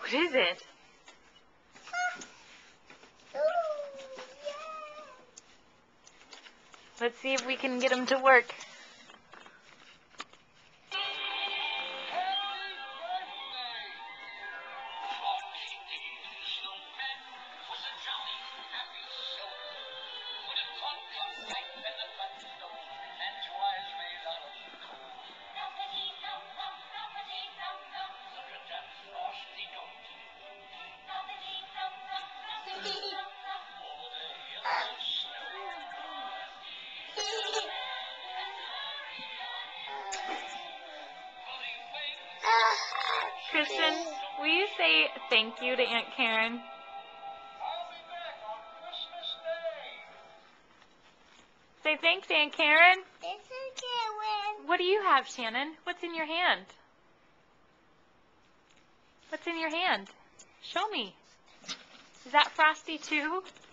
What is it? Let's see if we can get him to work. Christian, will you say thank you to Aunt Karen? I'll be back on Christmas Day. Say thanks, Aunt Karen. This is Karen. What do you have, Shannon? What's in your hand? What's in your hand? Show me. Is that Frosty too?